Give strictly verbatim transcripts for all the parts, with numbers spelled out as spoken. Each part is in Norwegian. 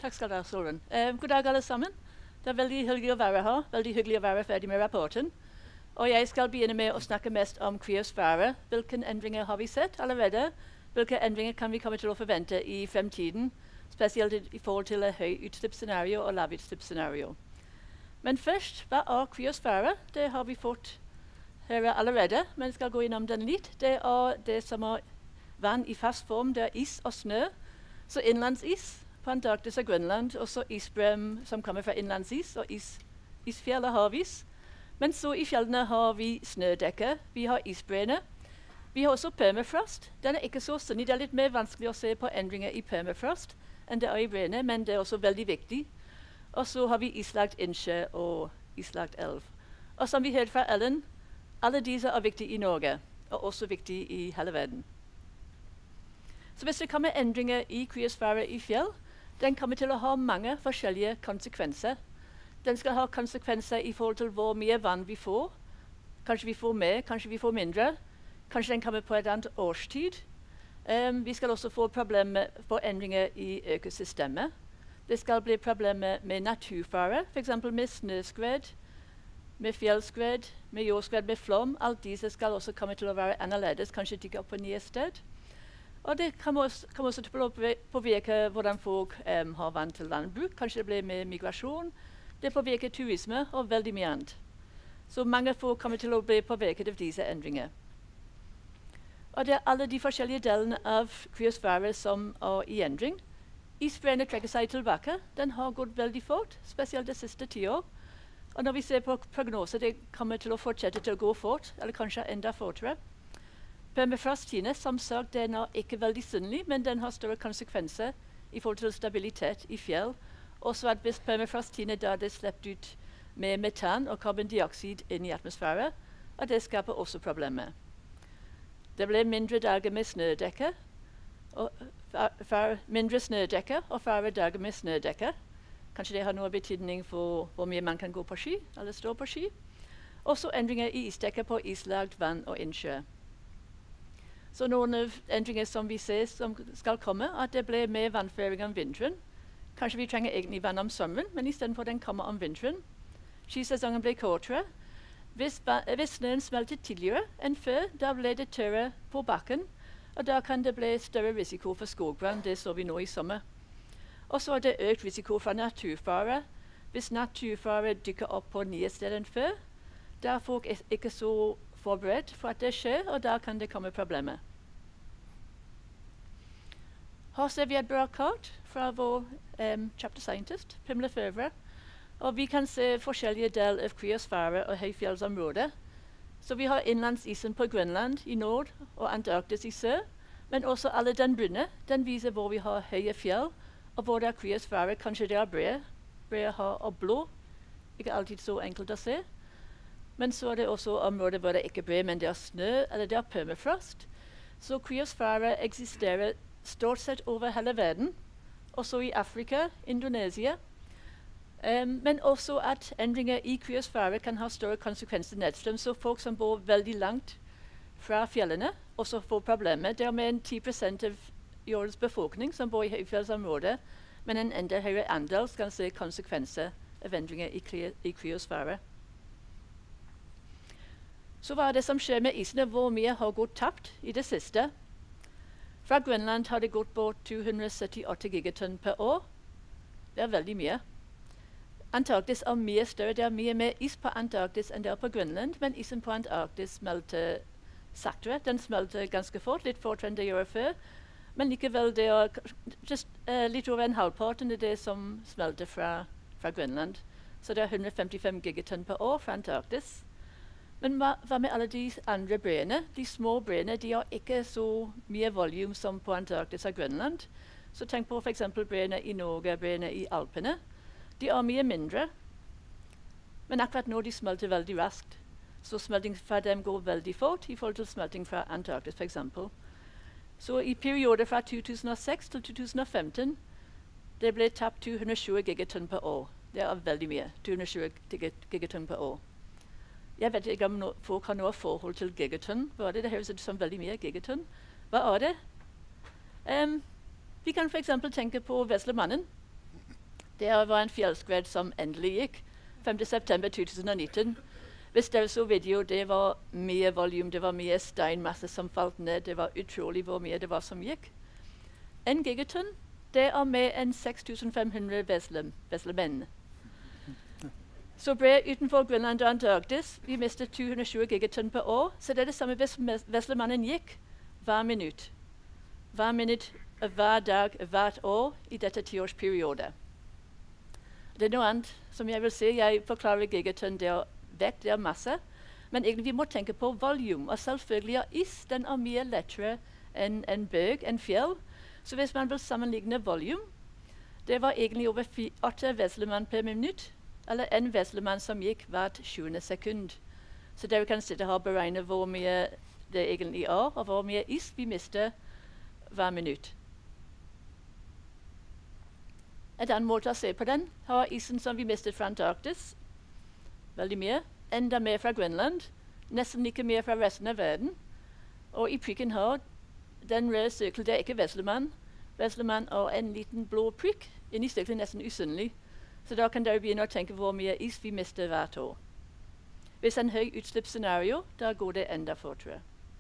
Takk skal du ha, Soren. Eh, god dag, alle sammen. Det er veldig hyggelig å være her. Veldig hyggelig å være ferdig med rapporten. Og jeg skal begynne med å snakke mest om kryosfære. Hvilke endringer har vi sett allerede? Hvilke endringer kan vi komme til å forvente i fremtiden? Spesielt i, i forhold til et høyutslippsscenario og lavutslippsscenario. Men først, hva er kryosfære? Det har vi fått høre allerede, men jeg skal gå innom den litt. Det er det som er vann i fast form. Det er is og snø. Så innlandsis på Antarktis og Grønland, også isbrem som kommer fra innlandsis, og is, isfjell og havis. Men så i fjellene har vi snødekke, vi har isbreene. Vi har også permafrost. Den er ikke så sunnig. Det er litt mer vanskelig å se på endringer i permafrost enn det er i breene, men det er også veldig viktig. Og så har vi islagt innsjø og islagt elv. Og som vi hørte fra Ellen, alle disse er viktige i Norge, og også viktige i hele verden. Så hvis det kommer endringer i kryosfære i fjell, den kommer til å ha mange forskjellige konsekvenser. Den skal ha konsekvenser i forhold til hvor mye vann vi får. Kanskje vi får mer, kanskje vi får mindre. Kanskje den kommer på et annet årstid. Um, vi skal også få problemer for endringer i økosystemet. Det skal bli problemer med naturfare, f.eks. med snøskred, med fjellskred, med jordskred, med flom. Alt disse skal også komme til å være annerledes, kanskje dykke opp på nye sted. Og det kan også, kan også påvirke hvordan folk um, har vann til landbruk. Kanskje det blir med migrasjon. Det påvirker turisme og veldig mye annet. Så mange folk kommer til å bli påvirket av disse endringer. Og det er alle de forskjellige delene av kryosfære som er i endring. Isbreene trekker seg tilbake. Den har gått veldig fort, spesielt det siste tiår. Og når vi ser på prognoser, det kommer til å fortsette til å gå fort, eller kanskje enda fortere. Permafrostene, som sagt, den er ikke veldig synlig, men den har større konsekvenser i forhold til stabilitet i fjell. Også at hvis permafrostene da det slipper ut med metan og karbondioksid inn i atmosfæren, og det skaper også problemer. Det blir mindre dager med snødekke, og færre, mindre snødekke og færre dager med snødekke. Kanskje det har noe betydning for hvor mye man kan gå på ski, eller stå på ski. Også endringer i isdekke på islagt vann og innsjø. Så noen av endringer som vi ser som skal komme, at det blir mer vannføring om vinteren. Kanskje vi trenger egentlig vann om sommeren, men istedenfor den kommer om vinteren. Skisesongen blir kortere. Hvis, hvis snøen smelter tidligere enn før, da blir det tørre på bakken, og da kan det bli større risiko for skogbrann. Det så vi nå i sommer. Og så er det økt risiko for naturfare. Hvis naturfare dykker opp på nye steder enn før, da er folk ikke så forberedt for at det skjer, og da kan det komme problemer. Her ser vi et bra kart fra vår um, chapter scientist, Pimla Føvre. Og vi kan se forskjellige deler av kryosfære og høyfjellsområder. Så vi har innlandsisen på Grønland i nord og Antarktis i sør, men også alle den brune. Den viser hvor vi har høye fjell, og hvor det er kryosfære. Kanskje det er breer. Breer har blå. Ikke alltid så enkelt å se. Men så er det også områder hvor det ikke er breer, men det er snø, eller det er permafrost. Så kryosfære eksisterer stort sett over hele verden, også i Afrika, Indonesia. Um, men også at endringer i kryosfære kan ha større konsekvenser nedstrøms, så folk som bor veldig langt fra fjellene også får problemer. Det er mer enn ti prosent av jordens befolkning som bor i høyfjellsområder, men en enda høyere andel skal se konsekvenser av endringer i, kry i kryosfære. Så hva er det som skjer med isene? Hvor mye har gått tapt i det siste? Fra Grønland har det gått bort to hundre syttiåtte gigatonn per år. Det er veldig mye. Antarktis er mye større. Det er mye mer is på Antarktis enn det er på Grønland, men isen på Antarktis smelter saktere. Den smelter ganske fort, litt fortere enn det gjør før. Men likevel det er just, uh, litt over en halvparten av det som smelter fra, fra Grønland. Så det er hundre femtifem gigatonn per år fra Antarktis. Men hva, hva med alle de andre breene? De små breene de har ikke så mye volum som på Antarktis og Grønland. Så tenk på f.eks. breene i Norge, breene i Alpene. De er mye mindre, men akkurat nå de smelter veldig raskt. Så smelting fra dem går veldig fort i forhold til smelting fra Antarktis f.eks. Så i perioder fra to tusen og seks til to tusen og femten det ble tapt to hundre tjue gigatonn per år. Det er veldig mye. to hundre tjue gigatonn per år. Jeg vet ikke om no folk har noe forhold til gigatonn. Hva er det? Det høres ut som veldig mye gigatonn. Hva er det? Um, vi kan f.eks. tenke på Veslemannen. Det var en fjellskred som endelig gikk. femte september to tusen og nitten. Hvis dere så video, det var mye volum, det var mye steinmasse som falt ned. Det var utrolig hvor mye det var som gikk. En gigaton, det er mer enn seks tusen fem hundre veslemenn. Så bre utenfor Grønland og Antarktis, vi mistet to hundre og tjue gigaton per år. Så det er det samme hvis veslemannen gikk hver minutt. Hver minutt, hver dag, hvert år i dette tiårsperiodet. Det er noe annet som jeg vil si. Jeg forklarer gigaton, det er vekt, det er masse. Men egentlig vi må tenke på volum. Og selvfølgelig er is den er mye lettere enn en bøg, en fjell. Så hvis man vil sammenligne volum, det var egentlig over åtte veslemann per minutt, eller en veslemann som gikk hvert tjuende sekund. Så dere kan sitte her og beregne hvor mye det egentlig er, og hvor mye is vi mister hver minutt. En annen måte å se på den har isen som vi mistet fra Antarktis. Veldig mye. Enda mer fra Grønland. Nesten like mye fra resten av verden. Og i prikken her, den røde sirkel, det er ikke veslemann. Veslemann er en liten blå prikk. Inni sirkelen nesten usynlig. Så da kan dere begynne å tenke hvor mye is vi mister hvert år. Hvis en høy utslippsscenario, da går det enda fortere.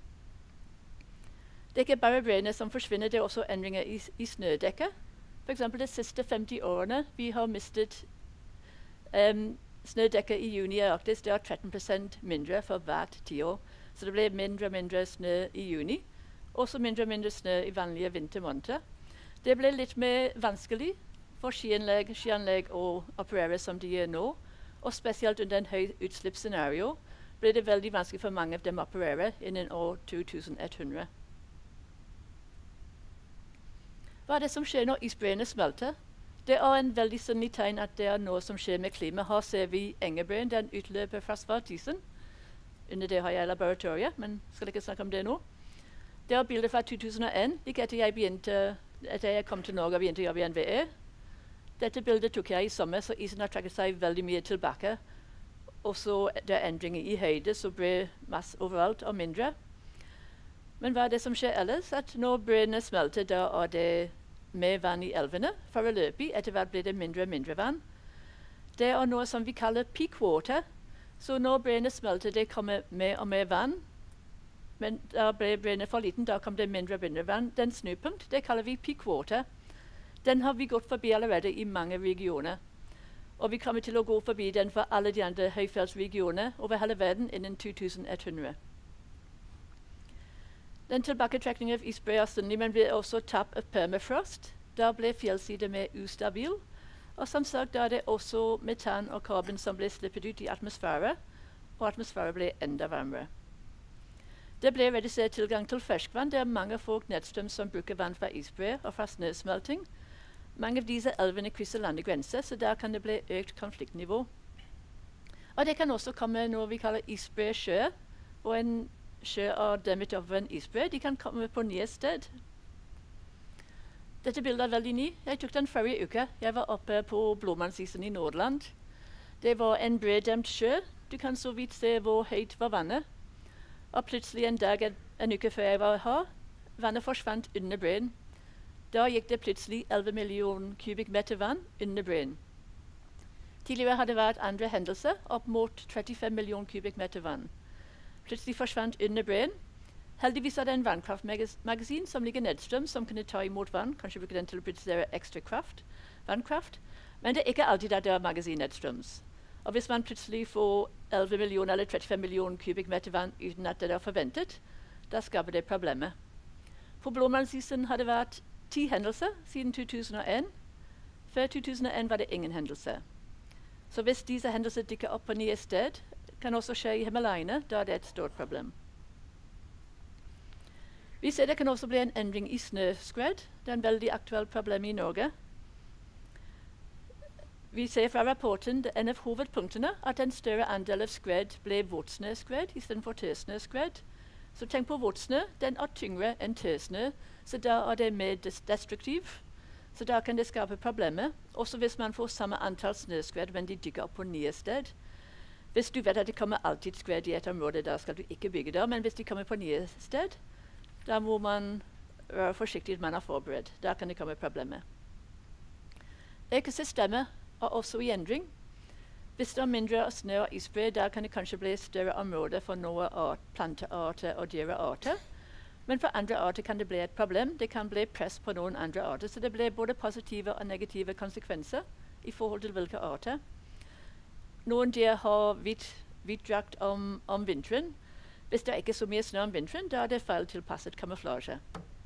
Det er ikke bare breene som forsvinner, det er også endringer i, i snødekket. For eksempel de siste femti årene vi har mistet um, snødekket i juni i Arktis. Det er tretten prosent mindre for hvert tiår. Så det ble mindre og mindre snø i juni. Også mindre og mindre snø i vanlige vintermåneder. Det ble litt mer vanskelig for skianlegg, skianlegg å operere som de gjør nå. Og spesielt under en høy utslippsscenario ble det veldig vanskelig for mange av dem å operere innen år to tusen ett hundre. Hva er det som skjer når isbreene smelter? Det er en veldig synlig tegn at det er noe som skjer med klimaet. Her ser vi engebreen, den utløper fra svartisen. Under det har jeg laboratoriet, men skal ikke snakke om det nå. Det er bilder fra to tusen og én, like etter jeg, begynte, etter jeg kom til Norge og begynte å jobbe i N V E. Dette bildet tok jeg i sommer, så isen har trekket seg veldig mye tilbake. Og så det er endringer i høyde, så bre masse overalt og mindre. Men hva er det som skjer ellers? At når breene smelter, da er det mer vann i elvene for å løpe i. Etter hvert blir det mindre og mindre vann. Det er noe som vi kaller peak water. Så når breene smelter, det kommer mer og mer vann. Men da ble breene for liten, da kom det mindre og mindre vann. Den snupunkt, det kaller vi peak water. Den har vi gått forbi allerede i mange regioner. Og vi kommer til å gå forbi den for alle de andre høyfjellsregioner over hele verden innen to tusen ett hundre. Den tilbaketrekningen av isbre er synlig, men blir også tap av permafrost. Da ble fjellsiden mer ustabil. Og som sagt, da er det også metan og karbon som ble slippet ut i atmosfæren, og atmosfæren ble enda varmere. Det ble redusert tilgang til ferskvann. Det er mange folk nedstrøms som bruker vann fra isbre og fra snøsmelting. Mange av disse elvene krysser landegrenser, så der kan det bli økt konfliktnivå. Og det kan også komme noe vi kaller isbresjø, og en sjø er demmet over en isbre. De kan komme på nye sted. Dette bildet er veldig ny. Jeg tok den forrige uke. Jeg var oppe på Blåmannsisen i Nordland. Det var en bredemt sjø. Du kan så vidt se hvor høyt var vannet. Og plutselig en dag, en, en uke før jeg var her, vannet forsvant under breen. Da gikk det plutselig elleve millioner kubikkmeter vann under breen. Tidligere hadde det vært andre hendelser, opp mot trettifem millioner kubikkmeter vann. Plutselig forsvant under breen. Heldigvis er det en vannkraftmagasin som ligger nedstrøm, som kunne ta imot vann. Kanskje bruke den til å produsere ekstra kraft, vannkraft. Men det er ikke alltid at det er magasin nedstrøms. Og hvis man plutselig får elleve millioner eller trettifem millioner kubikkmeter vann uten at det er forventet, da skaper det problemer. På Blåmannsisen har det vært ti hendelser siden to tusen og én. Før to tusen og én var det ingen hendelser. Så hvis disse hendelser dykker opp på nye sted, kan også skje i Himalayene, da er det et stort problem. Vi ser det kan også bli en endring i snøskred. Det er en veldig aktuelt problem i Norge. Vi ser fra rapporten at en av hovedpunktene at en større andel av skred ble våtsnøskred istedenfor tørsnøskred. Så tenk på våtsnø. Den er tyngre enn tørsnø, så da er det mer destruktiv. Så da kan det skape problemer. Også hvis man får samme antall snøskred, men de dykker opp på nye sted. Hvis du vet at det kommer alltid skred i et område, da skal du ikke bygge der. Men hvis de kommer på nye sted, da må man være forsiktig at man er forberedt. Da kan det komme problemer. Økosystemet er også i endring. Hvis det er mindre snø og isbre, da kan det kanskje bli større områder for noen art, plantearter og dyrearter. Men for andre arter kan det bli et problem. Det kan bli press på noen andre arter. Så det blir både positive og negative konsekvenser i forhold til hvilke arter. Noen dyr har hvit, hvit drakt om, om vinteren. Hvis det ikke er så mye snø om vinteren, da er det feil tilpasset kamuflasje.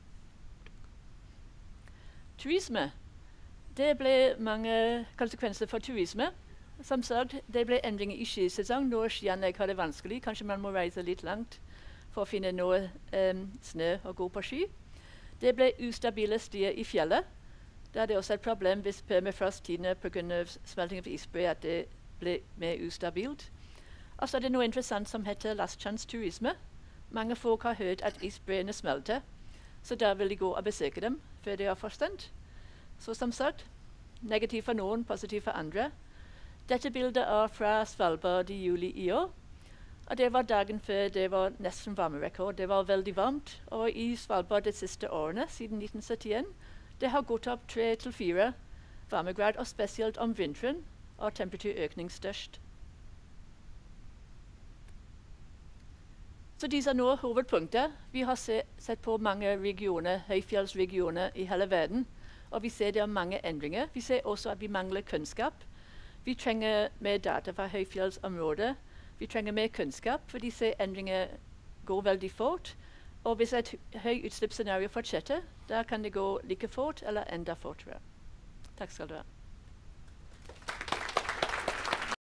Turisme. Det ble mange konsekvenser for turisme. Som sagt, det ble endringer i skisesong når skiene har det vanskelig. Kanskje man må reise litt langt for å finne noe um, snø og gå på ski. Det ble ustabile stier i fjellet. Da er det også et problem hvis permafrost-tidene på grunn av smelting av isbre at det ble mer ustabilt. Og så er det noe interessant som heter lastkjønnsturisme. Mange folk har hørt at isbreene smelter, så da vil de gå og besøke dem før de har forstand. Så som sagt, negativ for noen, positiv for andre. Dette bildet er fra Svalbard i juli i år. Og det var dagen før det var nesten varmerekord. Det var veldig varmt. Og i Svalbard de siste årene, siden nitten syttien, det har gått opp tre til fire varmegrad, og spesielt om vinteren er temperaturøkning størst. Så disse er noen hovedpunkter. Vi har se, sett på mange regioner, høyfjellsregioner i hele verden, og vi ser det er mange endringer. Vi ser også at vi mangler kunnskap. Vi trenger mer data fra høyfjellsområder. Vi trenger mer kunnskap, for disse endringer går veldig fort. Og hvis et høyutslippsscenario fortsetter, da kan det gå like fort eller enda fortere. Takk skal du ha.